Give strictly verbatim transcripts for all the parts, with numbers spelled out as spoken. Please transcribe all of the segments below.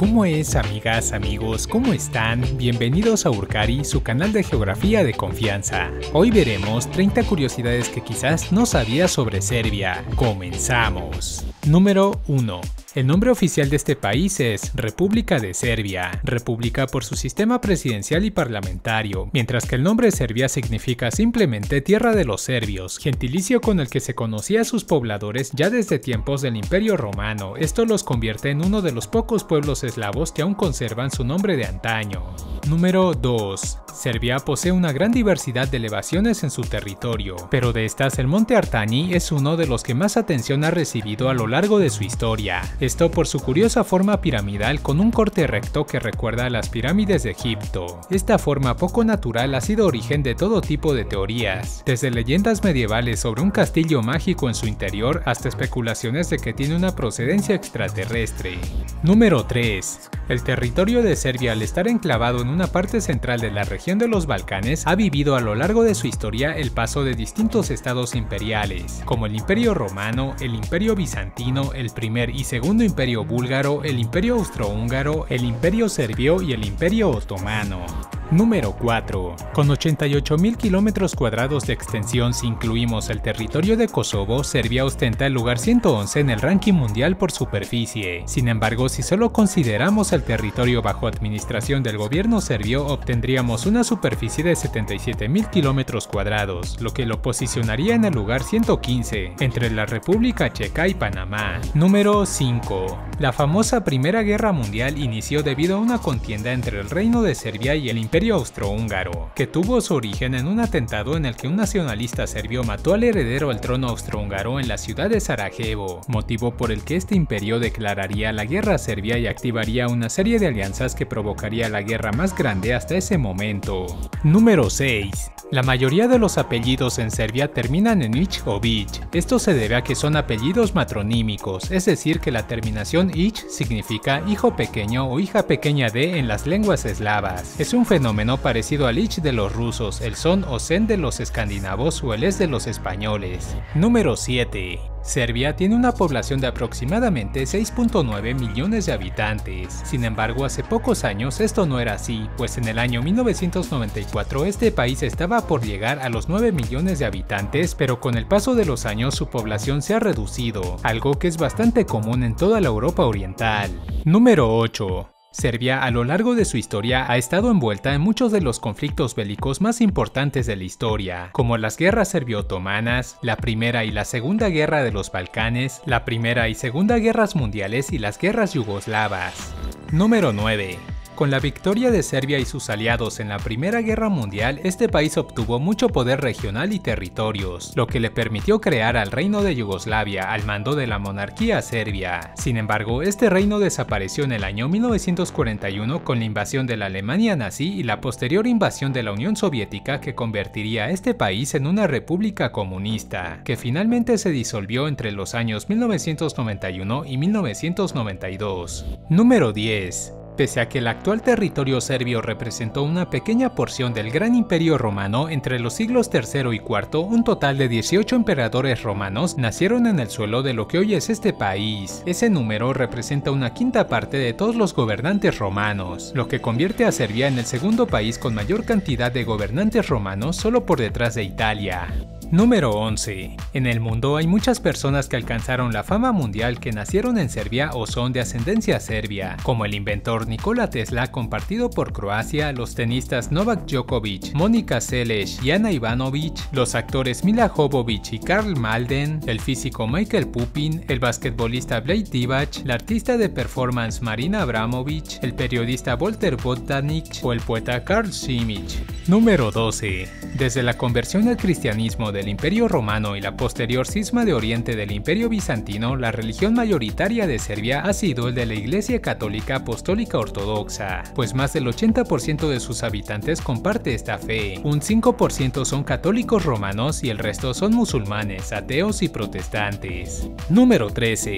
¿Cómo es, amigas, amigos? ¿Cómo están? Bienvenidos a Urkari, su canal de geografía de confianza. Hoy veremos treinta curiosidades que quizás no sabías sobre Serbia. ¡Comenzamos! Número uno. El nombre oficial de este país es República de Serbia, república por su sistema presidencial y parlamentario, mientras que el nombre Serbia significa simplemente tierra de los serbios, gentilicio con el que se conocía a sus pobladores ya desde tiempos del Imperio Romano. Esto los convierte en uno de los pocos pueblos eslavos que aún conservan su nombre de antaño. Número dos. Serbia posee una gran diversidad de elevaciones en su territorio, pero de estas el monte Artani es uno de los que más atención ha recibido a lo largo de su historia. Esto por su curiosa forma piramidal con un corte recto que recuerda a las pirámides de Egipto. Esta forma poco natural ha sido origen de todo tipo de teorías, desde leyendas medievales sobre un castillo mágico en su interior hasta especulaciones de que tiene una procedencia extraterrestre. Número tres. El territorio de Serbia, al estar enclavado en una parte central de la región de los Balcanes, ha vivido a lo largo de su historia el paso de distintos estados imperiales, como el Imperio Romano, el Imperio Bizantino, el primer y segundo Imperio Búlgaro, el Imperio Austrohúngaro, el Imperio Serbio y el Imperio Otomano. Número cuatro. Con ochenta y ocho mil kilómetros cuadrados de extensión, si incluimos el territorio de Kosovo, Serbia ostenta el lugar ciento once en el ranking mundial por superficie. Sin embargo, si solo consideramos el territorio bajo administración del gobierno serbio, obtendríamos una superficie de setenta y siete mil kilómetros cuadrados, lo que lo posicionaría en el lugar ciento quince, entre la República Checa y Panamá. Número cinco. La famosa Primera Guerra Mundial inició debido a una contienda entre el Reino de Serbia y el Imperio Austrohúngaro, que tuvo su origen en un atentado en el que un nacionalista serbio mató al heredero al trono austrohúngaro en la ciudad de Sarajevo, motivo por el que este imperio declararía la guerra a Serbia y activaría una serie de alianzas que provocaría la guerra más grande hasta ese momento. Número seis. La mayoría de los apellidos en Serbia terminan en ich o vich. Esto se debe a que son apellidos matronímicos, es decir que la terminación ich significa hijo pequeño o hija pequeña de en las lenguas eslavas. Es un fenómeno parecido al ich de los rusos, el son o sen de los escandinavos o el es de los españoles. Número siete. Serbia tiene una población de aproximadamente seis punto nueve millones de habitantes. Sin embargo, hace pocos años esto no era así, pues en el año mil novecientos noventa y cuatro este país estaba por llegar a los nueve millones de habitantes, pero con el paso de los años su población se ha reducido, algo que es bastante común en toda la Europa Oriental. Número ocho. Serbia a lo largo de su historia ha estado envuelta en muchos de los conflictos bélicos más importantes de la historia, como las guerras serbio-otomanas, la Primera y la Segunda Guerra de los Balcanes, la Primera y Segunda Guerras Mundiales y las guerras yugoslavas. Número nueve. Con la victoria de Serbia y sus aliados en la Primera Guerra Mundial, este país obtuvo mucho poder regional y territorios, lo que le permitió crear al Reino de Yugoslavia al mando de la monarquía serbia. Sin embargo, este reino desapareció en el año mil novecientos cuarenta y uno con la invasión de la Alemania nazi y la posterior invasión de la Unión Soviética que convertiría a este país en una república comunista, que finalmente se disolvió entre los años mil novecientos noventa y uno y mil novecientos noventa y dos. Número diez. Pese a que el actual territorio serbio representó una pequeña porción del gran imperio romano, entre los siglos tercero y cuarto, un total de dieciocho emperadores romanos nacieron en el suelo de lo que hoy es este país. Ese número representa una quinta parte de todos los gobernantes romanos, lo que convierte a Serbia en el segundo país con mayor cantidad de gobernantes romanos solo por detrás de Italia. Número once. En el mundo hay muchas personas que alcanzaron la fama mundial que nacieron en Serbia o son de ascendencia serbia, como el inventor Nikola Tesla compartido por Croacia, los tenistas Novak Djokovic, Monica Seles y Ana Ivanovic, los actores Mila Jovovich y Karl Malden, el físico Michael Pupin, el basquetbolista Vlade Divac, la artista de performance Marina Abramovic, el periodista Walter Bogdanich o el poeta Karl Simic. Número doce. Desde la conversión al cristianismo del Imperio Romano y la posterior cisma de Oriente del Imperio Bizantino, la religión mayoritaria de Serbia ha sido el de la Iglesia Católica Apostólica Ortodoxa, pues más del ochenta por ciento de sus habitantes comparte esta fe. Un cinco por ciento son católicos romanos y el resto son musulmanes, ateos y protestantes. Número trece.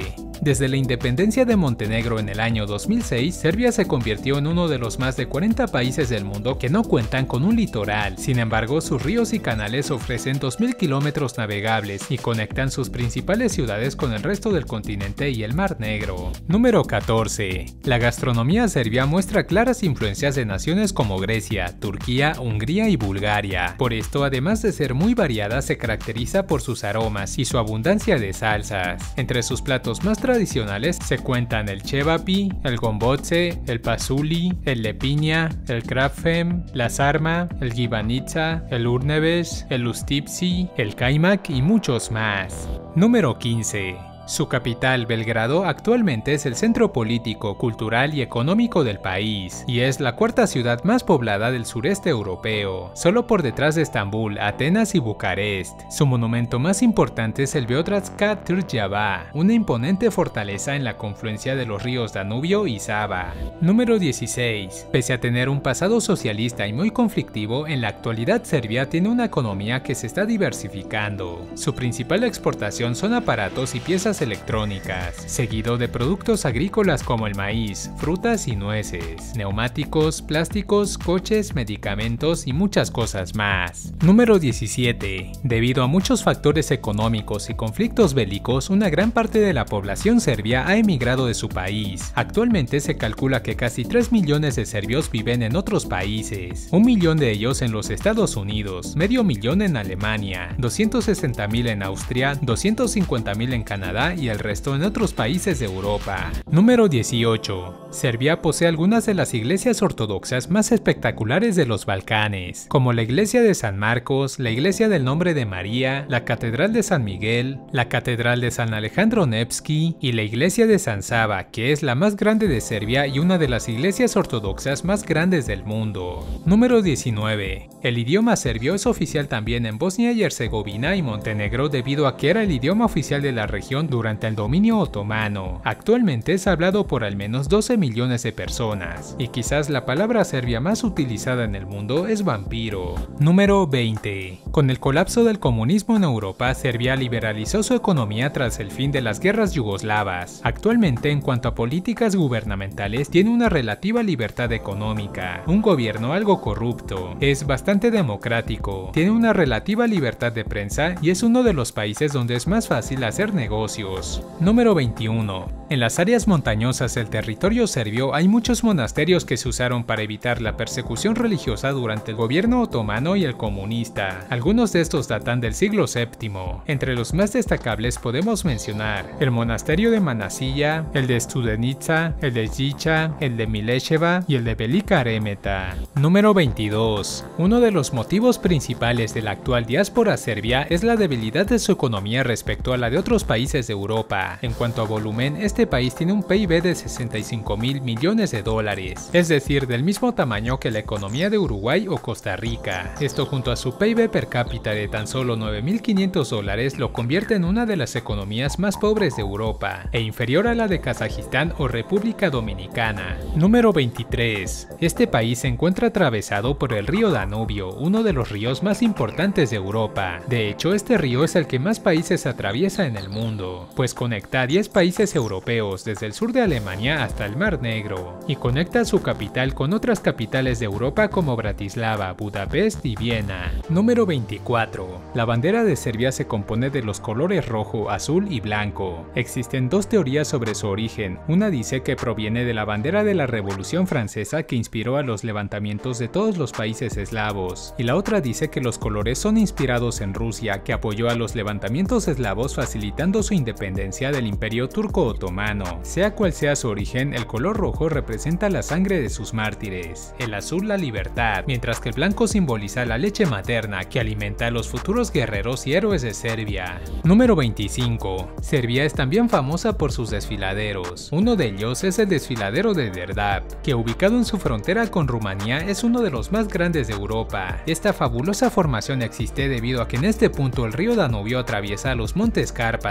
Desde la independencia de Montenegro en el año dos mil seis, Serbia se convirtió en uno de los más de cuarenta países del mundo que no cuentan con un litoral. Sin embargo, sus ríos y canales ofrecen dos mil kilómetros navegables y conectan sus principales ciudades con el resto del continente y el Mar Negro. Número catorce. La gastronomía serbia muestra claras influencias de naciones como Grecia, Turquía, Hungría y Bulgaria. Por esto, además de ser muy variada, se caracteriza por sus aromas y su abundancia de salsas. Entre sus platos más tradicionales se cuentan el cevapi, el gomboce, el pasuli, el lepinja, el krapfen, la sarma, el gibanica, el urnebes, el ustipsi, el kaymak y muchos más. Número quince. Su capital, Belgrado, actualmente es el centro político, cultural y económico del país, y es la cuarta ciudad más poblada del sureste europeo, solo por detrás de Estambul, Atenas y Bucarest. Su monumento más importante es el Beogradska tvrđava, una imponente fortaleza en la confluencia de los ríos Danubio y Sava. Número dieciséis. Pese a tener un pasado socialista y muy conflictivo, en la actualidad Serbia tiene una economía que se está diversificando. Su principal exportación son aparatos y piezas electrónicas, seguido de productos agrícolas como el maíz, frutas y nueces, neumáticos, plásticos, coches, medicamentos y muchas cosas más. Número diecisiete. Debido a muchos factores económicos y conflictos bélicos, una gran parte de la población serbia ha emigrado de su país. Actualmente se calcula que casi tres millones de serbios viven en otros países, un millón de ellos en los Estados Unidos, medio millón en Alemania, doscientos sesenta mil en Austria, doscientos cincuenta mil en Canadá y el resto en otros países de Europa. Número dieciocho. Serbia posee algunas de las iglesias ortodoxas más espectaculares de los Balcanes, como la iglesia de San Marcos, la iglesia del Nombre de María, la catedral de San Miguel, la catedral de San Alejandro Nevski y la iglesia de San Sava, que es la más grande de Serbia y una de las iglesias ortodoxas más grandes del mundo. Número diecinueve. El idioma serbio es oficial también en Bosnia y Herzegovina y Montenegro debido a que era el idioma oficial de la región durante el dominio otomano. Actualmente es hablado por al menos doce millones de personas, y quizás la palabra serbia más utilizada en el mundo es vampiro. Número veinte. Con el colapso del comunismo en Europa, Serbia liberalizó su economía tras el fin de las guerras yugoslavas. Actualmente, en cuanto a políticas gubernamentales, tiene una relativa libertad económica, un gobierno algo corrupto, es bastante democrático, tiene una relativa libertad de prensa y es uno de los países donde es más fácil hacer negocios. Número veintiuno. En las áreas montañosas del territorio serbio hay muchos monasterios que se usaron para evitar la persecución religiosa durante el gobierno otomano y el comunista. Algunos de estos datan del siglo séptimo. Entre los más destacables podemos mencionar el monasterio de Manasija, el de Studenica, el de Zicha, el de Mileševa y el de Velika Remeta. Número veintidós. Uno de los motivos principales de la actual diáspora serbia es la debilidad de su economía respecto a la de otros países de Europa. En cuanto a volumen, este país tiene un P I B de sesenta y cinco mil millones de dólares, es decir, del mismo tamaño que la economía de Uruguay o Costa Rica. Esto junto a su P I B per cápita de tan solo nueve mil quinientos dólares lo convierte en una de las economías más pobres de Europa, e inferior a la de Kazajistán o República Dominicana. Número veintitrés. Este país se encuentra atravesado por el río Danubio, uno de los ríos más importantes de Europa. De hecho, este río es el que más países atraviesa en el mundo, pues conecta a diez países europeos desde el sur de Alemania hasta el Mar Negro, y conecta su capital con otras capitales de Europa como Bratislava, Budapest y Viena. Número veinticuatro. La bandera de Serbia se compone de los colores rojo, azul y blanco. Existen dos teorías sobre su origen. Una dice que proviene de la bandera de la Revolución Francesa que inspiró a los levantamientos de todos los países eslavos, y la otra dice que los colores son inspirados en Rusia, que apoyó a los levantamientos eslavos facilitando su independencia del Imperio Turco Otomano. Sea cual sea su origen, el color rojo representa la sangre de sus mártires, el azul la libertad, mientras que el blanco simboliza la leche materna que alimenta a los futuros guerreros y héroes de Serbia. Número veinticinco. Serbia es también famosa por sus desfiladeros. Uno de ellos es el desfiladero de Đerdap, que ubicado en su frontera con Rumanía es uno de los más grandes de Europa. Esta fabulosa formación existe debido a que en este punto el río Danubio atraviesa los montes Cárpatos.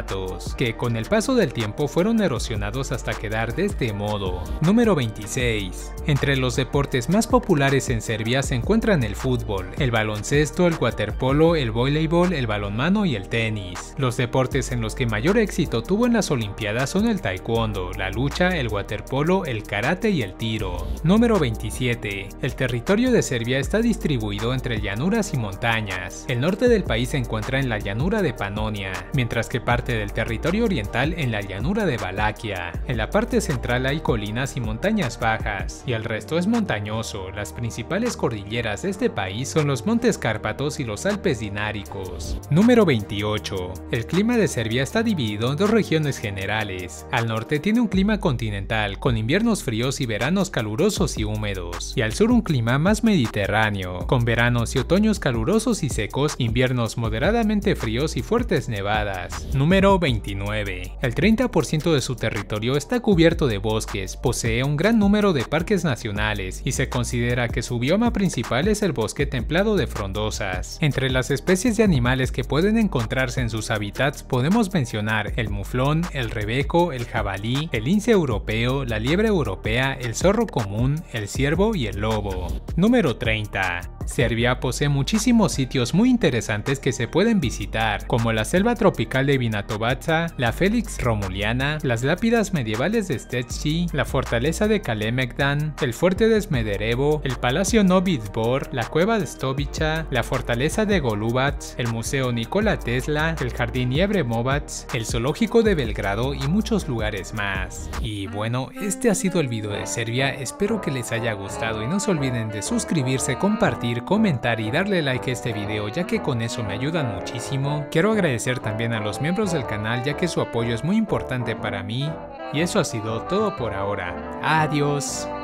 años, que con el paso del tiempo fueron erosionados hasta quedar de este modo. Número veintiséis. Entre los deportes más populares en Serbia se encuentran el fútbol, el baloncesto, el waterpolo, el voleibol, el balonmano y el tenis. Los deportes en los que mayor éxito tuvo en las Olimpiadas son el taekwondo, la lucha, el waterpolo, el karate y el tiro. Número veintisiete. El territorio de Serbia está distribuido entre llanuras y montañas. El norte del país se encuentra en la llanura de Panonia, mientras que parte del territorio oriental en la llanura de Valaquia. En la parte central hay colinas y montañas bajas, y el resto es montañoso. Las principales cordilleras de este país son los Montes Cárpatos y los Alpes Dináricos. Número veintiocho. El clima de Serbia está dividido en dos regiones generales. Al norte tiene un clima continental, con inviernos fríos y veranos calurosos y húmedos, y al sur un clima más mediterráneo, con veranos y otoños calurosos y secos, inviernos moderadamente fríos y fuertes nevadas. Número veintinueve. El treinta por ciento de su territorio está cubierto de bosques, posee un gran número de parques nacionales y se considera que su bioma principal es el bosque templado de frondosas. Entre las especies de animales que pueden encontrarse en sus hábitats podemos mencionar el muflón, el rebeco, el jabalí, el lince europeo, la liebre europea, el zorro común, el ciervo y el lobo. Número treinta. Serbia posee muchísimos sitios muy interesantes que se pueden visitar, como la selva tropical de Vinatovaca, la Felix Romuliana, las lápidas medievales de Stečij, la fortaleza de Kalemegdan, el fuerte de Smederevo, el palacio Novi Dvor, la cueva de Stobica, la fortaleza de Golubac, el museo Nikola Tesla, el jardín Jevremovac, el zoológico de Belgrado y muchos lugares más. Y bueno, este ha sido el video de Serbia, espero que les haya gustado y no se olviden de suscribirse, compartir, comentar y darle like a este video, ya que con eso me ayudan muchísimo. Quiero agradecer también a los miembros del canal, ya que su apoyo es muy importante para mí. Y eso ha sido todo por ahora. Adiós.